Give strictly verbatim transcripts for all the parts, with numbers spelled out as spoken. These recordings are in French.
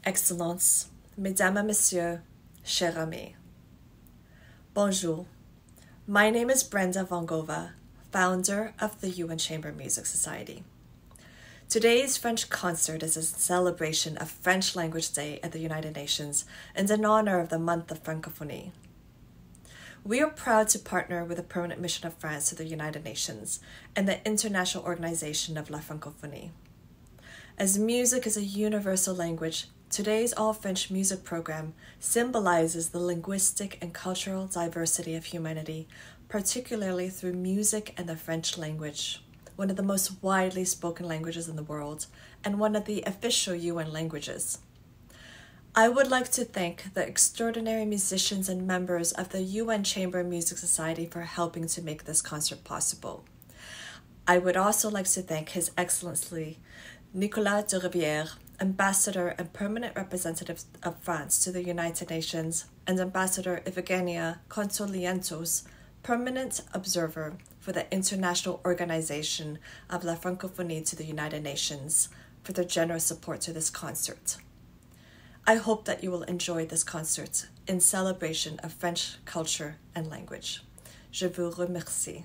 Excellences, Mesdames et Messieurs, chers amis. Bonjour. My name is Brenda Vongova, founder of the U N Chamber Music Society. Today's French concert is a celebration of French Language Day at the United Nations and in honor of the month of Francophonie. We are proud to partner with the Permanent Mission of France to the United Nations and the International Organization of la Francophonie. As music is a universal language, today's all-French music program symbolizes the linguistic and cultural diversity of humanity, particularly through music and the French language, one of the most widely spoken languages in the world and one of the official U N languages. I would like to thank the extraordinary musicians and members of the U N Chamber Music Society for helping to make this concert possible. I would also like to thank His Excellency Nicolas de Rivière, Ambassador and Permanent Representative of France to the United Nations, and Ambassador Ifigenia Kontolientos, Permanent Observer for the International Organization of la Francophonie to the United Nations, for their generous support to this concert. I hope that you will enjoy this concert in celebration of French culture and language. Je vous remercie.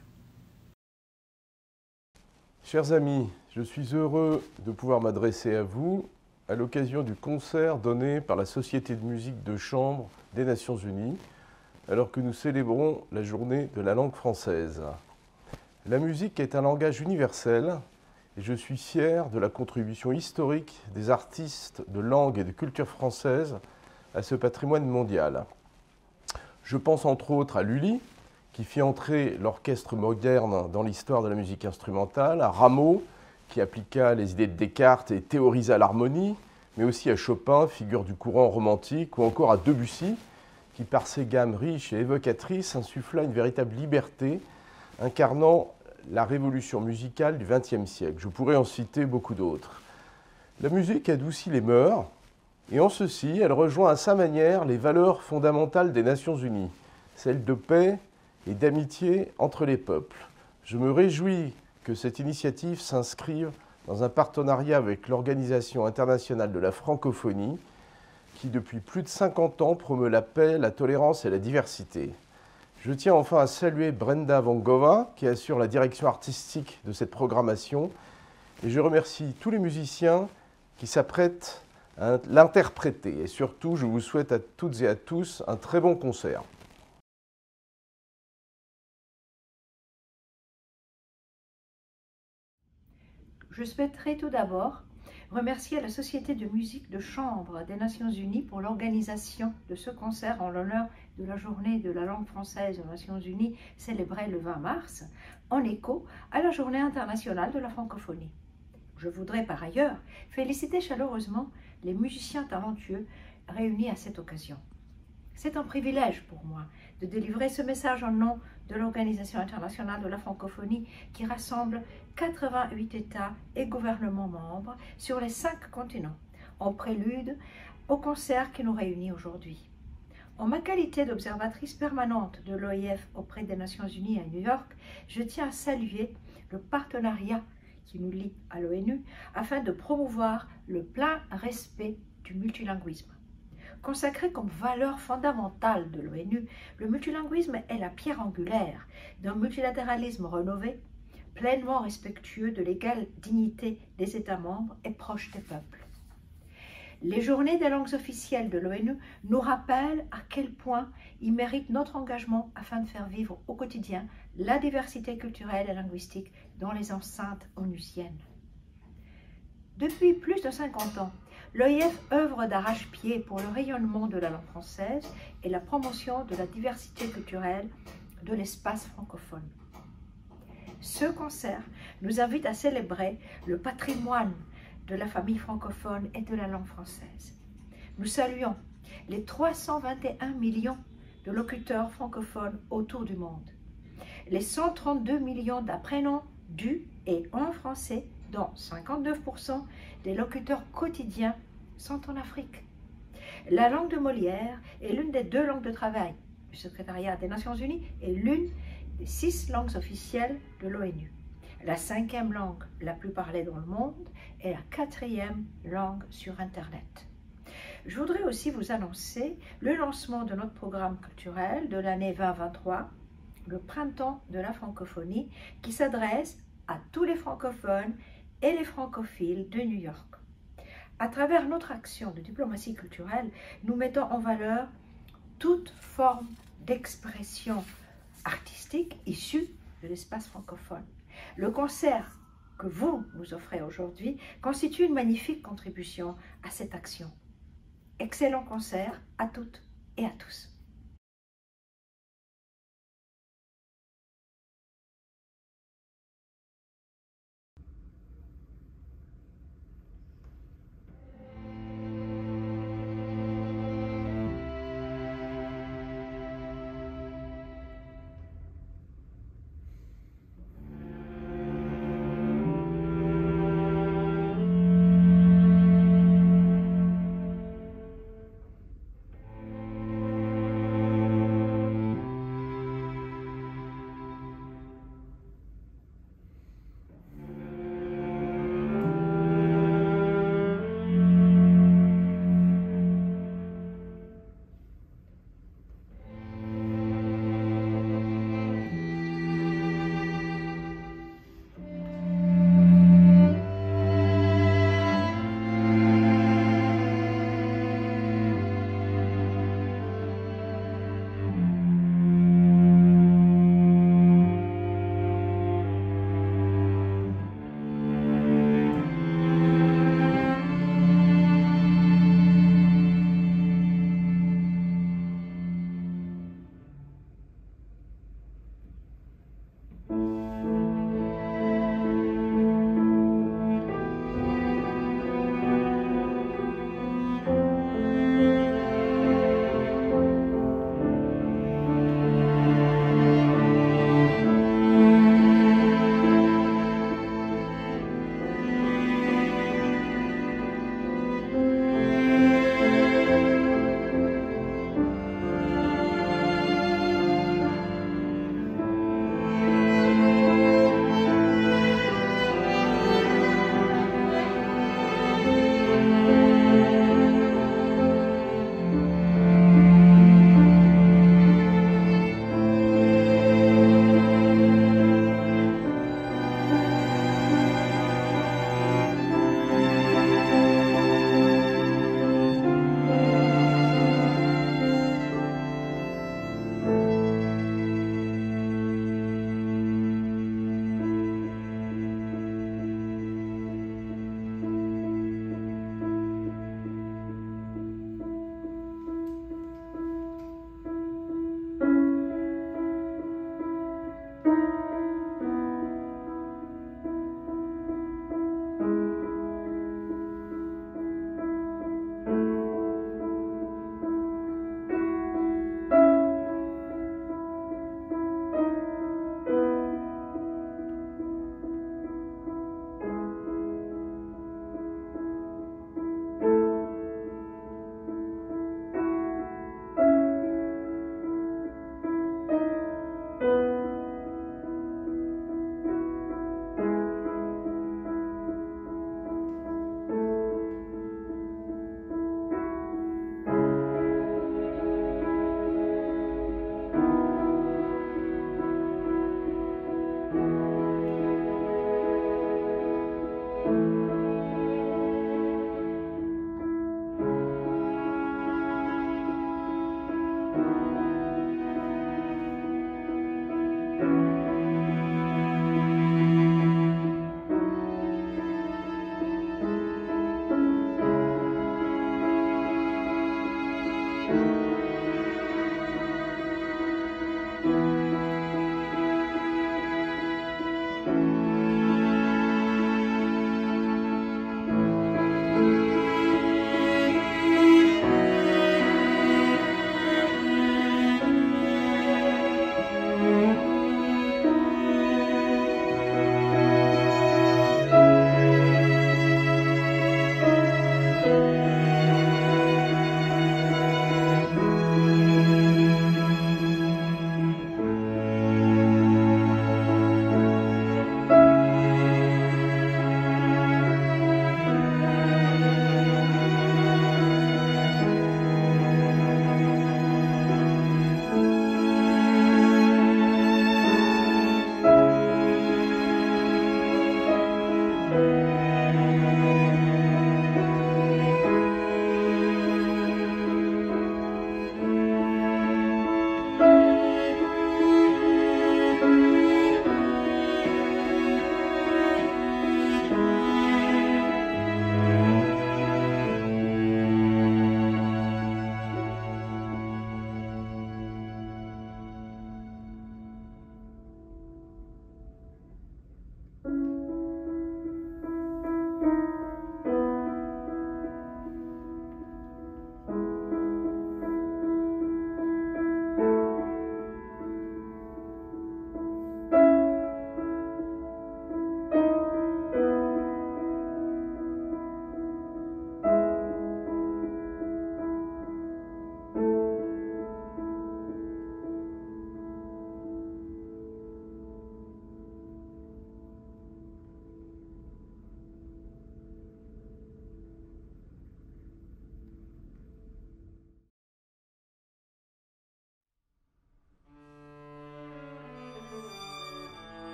Chers amis, je suis heureux de pouvoir m'adresser à vous à l'occasion du concert donné par la Société de musique de chambre des Nations Unies, alors que nous célébrons la journée de la langue française. La musique est un langage universel et je suis fier de la contribution historique des artistes de langue et de culture française à ce patrimoine mondial. Je pense entre autres à Lully, qui fit entrer l'orchestre moderne dans l'histoire de la musique instrumentale, à Rameau, qui appliqua les idées de Descartes et théorisa l'harmonie, mais aussi à Chopin, figure du courant romantique, ou encore à Debussy, qui par ses gammes riches et évocatrices insuffla une véritable liberté, incarnant la révolution musicale du vingtième siècle. Je pourrais en citer beaucoup d'autres. La musique adoucit les mœurs, et en ceci, elle rejoint à sa manière les valeurs fondamentales des Nations Unies, celles de paix et d'amitié entre les peuples. Je me réjouis que cette initiative s'inscrive dans un partenariat avec l'Organisation internationale de la francophonie, qui depuis plus de cinquante ans promeut la paix, la tolérance et la diversité. Je tiens enfin à saluer Brenda Vongova, qui assure la direction artistique de cette programmation, et je remercie tous les musiciens qui s'apprêtent à l'interpréter. Et surtout, je vous souhaite à toutes et à tous un très bon concert. Je souhaiterais tout d'abord remercier la Société de musique de chambre des Nations Unies pour l'organisation de ce concert en l'honneur de la journée de la langue française aux Nations Unies célébrée le vingt mars, en écho à la journée internationale de la francophonie. Je voudrais par ailleurs féliciter chaleureusement les musiciens talentueux réunis à cette occasion. C'est un privilège pour moi de délivrer ce message en nom de l'Organisation internationale de la francophonie qui rassemble quatre-vingt-huit États et gouvernements membres sur les cinq continents, en prélude au concert qui nous réunit aujourd'hui. En ma qualité d'observatrice permanente de l'O I F auprès des Nations Unies à New York, je tiens à saluer le partenariat qui nous lie à l'ONU afin de promouvoir le plein respect du multilinguisme. Consacré comme valeur fondamentale de l'ONU, le multilinguisme est la pierre angulaire d'un multilatéralisme rénové, pleinement respectueux de l'égale dignité des États membres et proche des peuples. Les journées des langues officielles de l'ONU nous rappellent à quel point ils méritent notre engagement afin de faire vivre au quotidien la diversité culturelle et linguistique dans les enceintes onusiennes. Depuis plus de cinquante ans, l'O I F œuvre d'arrache-pied pour le rayonnement de la langue française et la promotion de la diversité culturelle de l'espace francophone. Ce concert nous invite à célébrer le patrimoine de la famille francophone et de la langue française. Nous saluons les trois cent vingt et un millions de locuteurs francophones autour du monde, les cent trente-deux millions d'apprenants du et en français, dont cinquante-neuf pour cent des locuteurs quotidiens sont en Afrique. La langue de Molière est l'une des deux langues de travail du Secrétariat des Nations Unies et l'une des six langues officielles de l'ONU. La cinquième langue la plus parlée dans le monde est la quatrième langue sur Internet. Je voudrais aussi vous annoncer le lancement de notre programme culturel de l'année vingt vingt-trois, le Printemps de la francophonie, qui s'adresse à tous les francophones et les francophiles de New York. À travers notre action de diplomatie culturelle, nous mettons en valeur toute forme d'expression artistique issue de l'espace francophone. Le concert que vous nous offrez aujourd'hui constitue une magnifique contribution à cette action. Excellent concert à toutes et à tous.